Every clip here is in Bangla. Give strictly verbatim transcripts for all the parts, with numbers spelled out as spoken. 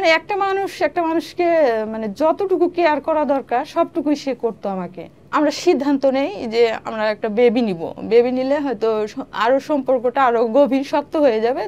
একটা মানুষ একটা মানুষকে মানে যতটুকু কেয়ার করা দরকার সবটুকুই সে করতো আমাকে। আমরা সিদ্ধান্ত নেই যে আমরা একটা বেবি নিব, বেবি নিলে হয়তো আরো সম্পর্কটা আরো গভীর শক্ত হয়ে যাবে।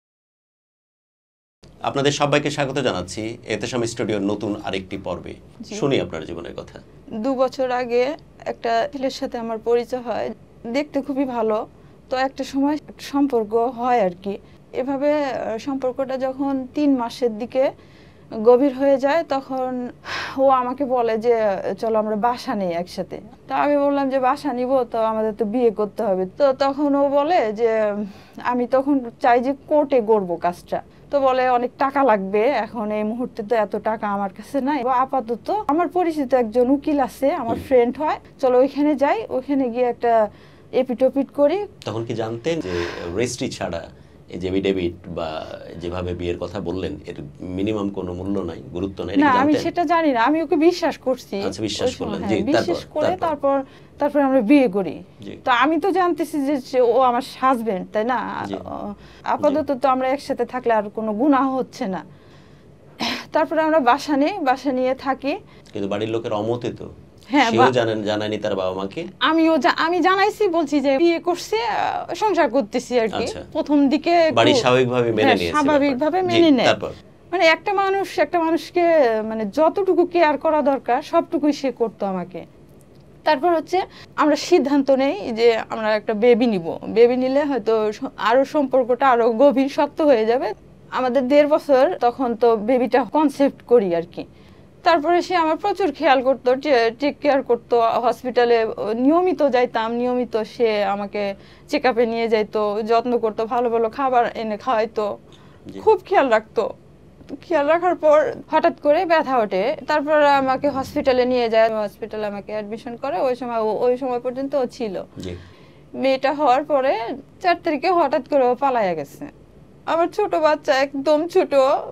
আপনাদের সবাইকে স্বাগত জানাচ্ছি এতেশাম স্টুডিওর নতুন আরেকটি পর্বে। শুনি আপনার জীবনের কথা। দু বছর আগে একটা ছেলের সাথে আমার পরিচয় হয়, দেখতে খুবই ভালো। তো একটা সময় একটা সম্পর্ক হয় আর কি। এভাবে সম্পর্কটা যখন তিন মাসের দিকে গভীর হয়ে যায় তখন ও আমাকে বলে যে চলো আমরা বাসা নেই একসাথে। তো আমি বললাম যে বাসা নিব, তো আমাদের তো বিয়ে করতে হবে। তো তখন ও বলে যে আমি তখন চাই যে কোর্টে করব কাজটা। তো বলে অনেক টাকা লাগবে, এখন এই মুহূর্তে তো এত টাকা আমার কাছে নাই, আপাতত আমার পরিচিত একজন উকিল আছে, আমার ফ্রেন্ড হয়, চলো ওইখানে যাই, ওইখানে গিয়ে একটা এপিটোপিট করি। তখন কি জানতেন যে রেজিস্ট্রি ছাড়া এই যে এফিডেভিট বা যেভাবে বিয়ের কথা বললেন এর মিনিমাম কোনো মূল্য নাই, গুরুত্ব নাই? না, আমি সেটা জানি না, আমি ওকে বিশ্বাস করছি। আচ্ছা, বিশ্বাস করলেন। জি, বিশ্বাস করে তারপর তারপর আমরা বিয়ে করি। তো আমি তো জানতেছি যে ও আমার হাজবেন্ড, তাই না? আপাতত তো আমরা একসাথে থাকলে আর কোনো গুনাহ হচ্ছে না। তারপরে আমরা বাসা নেই, বাসা নিয়ে থাকি। কিন্তু বাড়ির লোকের অমতে তো হ্যাঁ, সেও জানেন, জানায়নি তার বাবা মাকে? আমিও আমি জানাইছি, বলছি যে বিয়ে করছে, সংসার করতেছি আর কি। প্রথম দিকে বাড়ি স্বাভাবিকভাবে মেনে নিয়েছে, স্বাভাবিকভাবে মেনে নেয়। মানে একটা মানুষ একটা মানুষকে মানে যতটুকু কেয়ার করা দরকার সবটুকুই সে করতো আমাকে। তারপর হচ্ছে আমরা সিদ্ধান্ত নেই যে আমরা একটা বেবি নিব, বেবি নিলে হয়তো আরো সম্পর্কটা আরো গভীর শক্ত হয়ে যাবে। আমাদের দেড় বছর তখন তো বেবিটা কনসেপ্ট করি আর কি। তারপরে সে আমার প্রচুর খেয়াল করতো, টেক কেয়ার করতো, হসপিটালে নিয়মিত যাইতাম, নিয়মিত সে আমাকে চেক আপে নিয়ে যাইতো, যত্ন করতো, ভালো ভালো খাবার এনে খাওয়াইতো, খুব খেয়াল রাখতো। খেয়াল রাখার পর হঠাৎ করে ব্যথা ওঠে, তারপর আমাকে হসপিটালে নিয়ে যায়, হসপিটালে আমাকে অ্যাডমিশন করে। ওই সময় ওই সময় পর্যন্ত ও ছিল। মেয়েটা হওয়ার পরে চার তারিখে হঠাৎ করে ও পালাইয়া গেছে। আমার ছোট বাচ্চা, একদম ছোট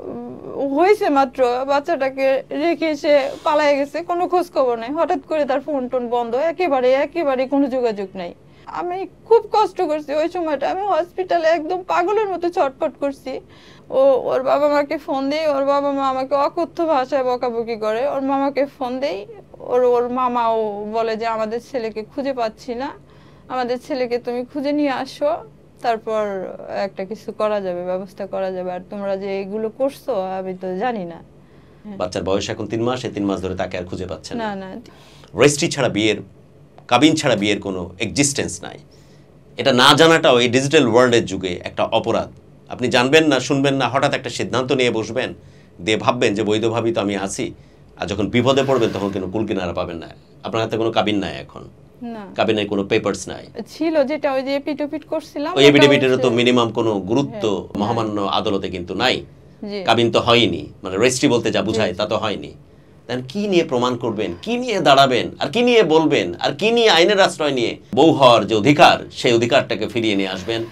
হয়েছে মাত্র, বাচ্চাটাকে রেখে সে পালাইয়া গেছে, কোনো খোঁজ খবর নেই। হঠাৎ করে তার ফোন টোন বন্ধ, একেবারে একেবারে কোনো যোগাযোগ নাই। আমি খুব কষ্ট করছি ওই সময়টা, আমি হসপিটালে একদম পাগলের মতো ছটফট করছি। ও ওর বাবা মাকে ফোন দেই, ওর বাবা মা আমাকে অকথ্য ভাষায় বকাবকি করে। ওর মামাকে ফোন দেই, ওর ওর মামাও বলে যে আমাদের ছেলেকে খুঁজে পাচ্ছি না, আমাদের ছেলেকে তুমি খুঁজে নিয়ে আসো, তারপর একটা কিছু করা যাবে, ব্যবস্থা করা যাবে। আর তোমরা যে এগুলো করছো আমি তো জানি না। বাচ্চার বয়স এখন তিন মাস, এই তিন মাস ধরে তাকে আর খুঁজে পাচ্ছেন না? না, রেজিস্ট্রি ছাড়া বিয়ের, কাবিন ছাড়া বিয়ের কোনো এক্সিস্টেন্স নাই। এটা না জানাটাও এই ডিজিটাল ওয়ার্ল্ডের যুগে একটা অপরাধ। আপনি জানবেন না, শুনবেন না, হঠাৎ একটা সিদ্ধান্ত নিয়ে বসবেন, দিয়ে ভাববেন যে বৈধভাবেই তো আমি আছি, আর যখন বিপদে পড়বেন তখন কোনো কুল কিনারা পাবেন না। আপনার হাতে কোনো কাবিন নাই, এখন কাবিনের কোনো পেপারস নাই। ছিল যেটা ওই যে এপিটোপিট করছিলাম, ওই এপিটোপিটেরও তো মিনিমাম কোনো গুরুত্ব মহামান্য আদালতে কিন্তু নাই। কাবিন তো হয়নি, মানে রেজিস্ট্রি বলতে যা বুঝায় তা তো হয়নি। তাহলে কি নিয়ে প্রমাণ করবেন, কি নিয়ে দাঁড়াবেন, আর কি নিয়ে বলবেন, আর কি নিয়ে আইনের আশ্রয় নিয়ে বউ হওয়ার যে অধিকার, সেই অধিকারটাকে ফিরিয়ে নিয়ে আসবেন?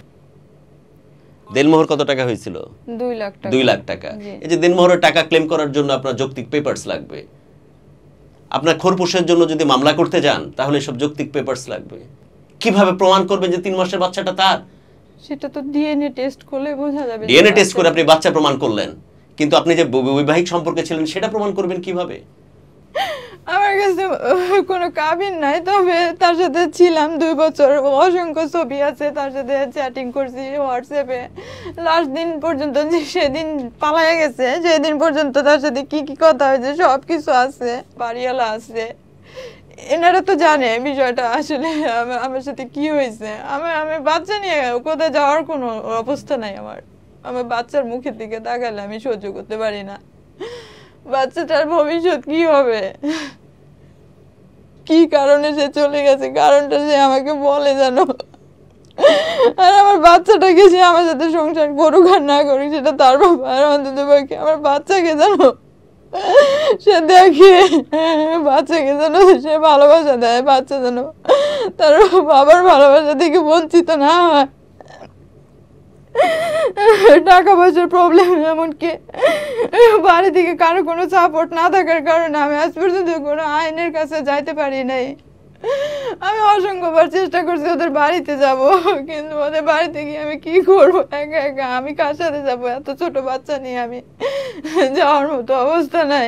দেনমোহর কত টাকা হয়েছিল? দুই লাখ টাকা। দুই লাখ টাকা। এই যে দেনমোহরের টাকা ক্লেম করার জন্য আপনার যৌক্তিক পেপারস লাগবে। আপনার খোরপোশের জন্য যদি মামলা করতে যান তাহলে সব যৌক্তিক পেপারস লাগবে। কিভাবে প্রমাণ করবেন যে তিন মাসের বাচ্চাটা তার? সেটা তো ডিএনএ টেস্ট করলে বোঝা যাবে। ডিএনএ টেস্ট করে আপনি বাচ্চা প্রমাণ করলেন, কিন্তু আপনি যে বৈবাহিক সম্পর্কে ছিলেন সেটা প্রমাণ করবেন কিভাবে? আমার কাছে কোনো কাবিন নাই, তবে তার সাথে ছিলাম দুই বছর, অসংখ্য ছবি আছে, তার সাথে চ্যাটিং করছি হোয়াটসঅ্যাপে। লাস্ট দিন পর্যন্ত যে সেদিন পালাইয়া গেছে সেদিন পর্যন্ত তার সাথে কি কি কথা হয়েছে সব কিছু আছে, বাড়িওয়ালা আছে, এনারা তো জানে বিষয়টা আসলে আমার সাথে কি হয়েছে। আমি আমি বাচ্চা নিয়ে কোথায় যাওয়ার কোনো অবস্থা নাই আমার। আমার বাচ্চার মুখের দিকে তাকালে আমি সহ্য করতে পারি না। বাচ্চাটার ভবিষ্যৎ কি হবে, কি কারণে সে চলে গেছে, কারণটা সে আমাকে বলে জানো। আর আমার বাচ্চাটাকে সে আমার সাথে সংসার করুক আর না করুক সেটা তার ব্যাপার, অন্তত পক্ষে আমার বাচ্চাকে জানো সে দেখে, বাচ্চাকে যেন সে ভালোবাসা দেয়, বাচ্চা যেন তার বাবার ভালোবাসা থেকে বঞ্চিত না হয়। টাকা পয়সার প্রবলেম, এমনকি বাড়ি থেকে কারো কোনো সাপোর্ট না থাকার কারণে আমি আজ পর্যন্ত কোনো আইনের কাছে যাইতে পারি নাই। আমি অসংখ্যবার চেষ্টা করছি ওদের বাড়িতে যাব, কিন্তু ওদের বাড়িতে গিয়ে আমি কি করব একা একা, আমি কার সাথে যাবো? এত ছোট বাচ্চা নিয়ে আমি যাওয়ার মতো অবস্থা নাই।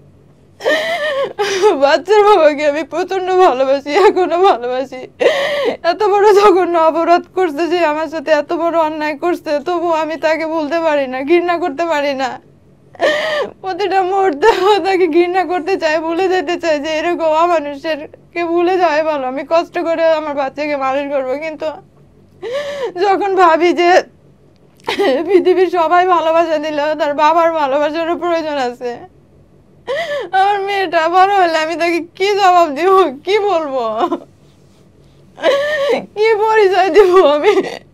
বাচ্চার বাবাকে আমি প্রচন্ড ভালোবাসি, এখনো ভালোবাসি। এত বড় জঘন্য অপরাধ করছে, যে আমার সাথে এত বড় অন্যায় করছে, তবু আমি তাকে বলতে পারি না, ঘৃণা করতে পারি না। প্রতিটা মুহূর্তে তাকে ঘৃণা করতে চাই, ভুলে যেতে চাই যে এরকম অমানুষের কে ভুলে যাওয়াই ভালো। আমি কষ্ট করে আমার বাচ্চাকে মানুষ করবো, কিন্তু যখন ভাবি যে পৃথিবীর সবাই ভালোবাসা দিল, তার বাবার ভালোবাসারও প্রয়োজন আছে। আমার মেয়েটা বড় হলে আমি তাকে কি জবাব দিব, কি বলবো, কি পরিচয় দিব আমি?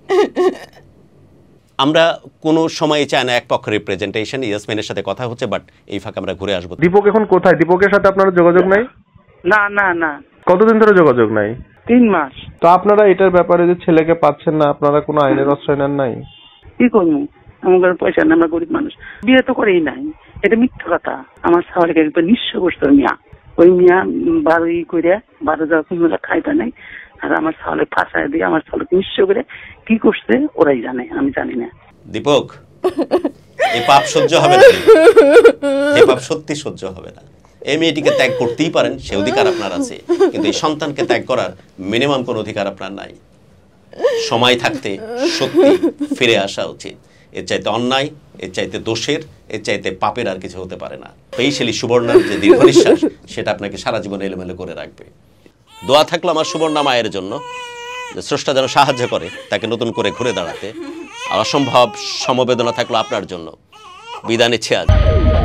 আমরা কোনো সময় চাই না এক পক্ষ রিপ্রেজেন্টেশন। ইয়াসমিনের সাথে কথা হচ্ছে, বাট এই ফাঁকে আমরা ঘুরে আসবো। দীপক এখন কোথায়? দীপকের সাথে আপনার যোগাযোগ নাই? না না না। কতদিন ধরে যোগাযোগ নাই? তিন মাস। তো আপনারা এটার ব্যাপারে যে ছেলেকে পাচ্ছেন না, আপনারা কোনো আইনের আশ্রয় নেন নাই? কি করবো, আমার পয়সা নেই, আমরা গরিব মানুষ, বিয়ে তো করেই নাই। এটা মিথ্যা কথা। আমার সাওয়ালকে একবার নিঃস্ব করছে মিয়া। ওই মিয়া বারোই করে বারো যাওয়া কুমড়া খাইতে নাই, আর আমার সাওয়ালে ফাঁসায় দিয়ে আমার সাওয়ালকে নিঃস্ব করে কি করছে ওরাই জানে, আমি জানি না। দীপক, এই পাপ সহ্য হবে না, এই পাপ সত্যি সহ্য হবে না। এই মেয়েটিকে ত্যাগ করতেই পারেন, সে অধিকার আপনার আছে, কিন্তু এই সন্তানকে ত্যাগ করার মিনিমাম কোন অধিকার আপনার নাই। সময় থাকতে সত্যি ফিরে আসা উচিত। এর চাইতে অন্যায়, এর চাইতে দোষের, এর চাইতে পাপের আর কিছু হতে পারে না। স্পেশালি সুবর্ণার যে দীর্ঘ নিঃশ্বাস, সেটা আপনাকে সারা জীবন এলোমেলো করে রাখবে। দোয়া থাকলো আমার সুবর্ণা মায়ের জন্য, যে স্রষ্টা যেন সাহায্য করে তাকে নতুন করে ঘুরে দাঁড়াতে। আর অসম্ভব সমবেদনা থাকলো আপনার জন্য। বিদায় নিচ্ছি আজ।